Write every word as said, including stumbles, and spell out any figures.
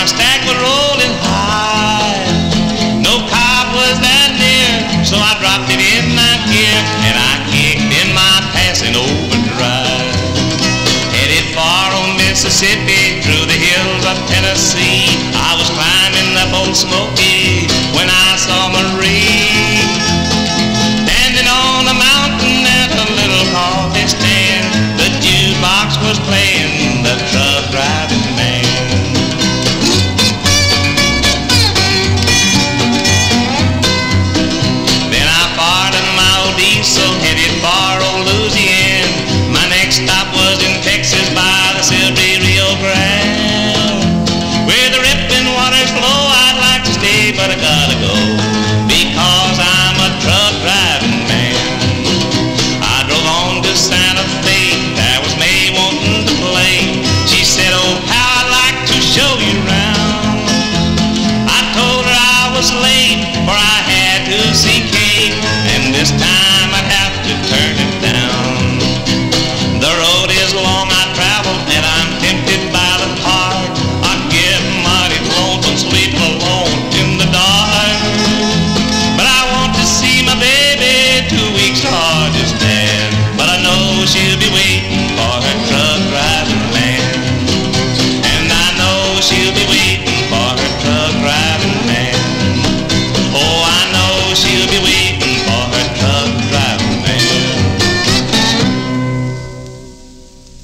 stack was rolling high. No cop was that near, so I dropped it in my gear and I kicked in my passing overdrive. Headed far on Mississippi, through the hills of Tennessee. I was climbing up Old Smoky when I saw Marie standing on a mountain at a little coffee stand. The jukebox was playing the truck driving man. Then I fired in my old diesel, headed for old Louisiana. My next stop was in Texas by the silvery Rio Grande, where the rippling waters flow. I'd like to stay, but I gotta go, because I'm a truck driving man. I drove on to Santa Fe, there was May wanting to play. She said, oh pal, I'd like to show you around. I told her I was late, for I had to see Kate, and this time I'd have to turn it down. The road is long I traveled, and I'm tempted by the park. I'd get mighty lonesome, sleep alone in the dark. But I want to see my baby, two weeks hard is dead, but I know she'll be waiting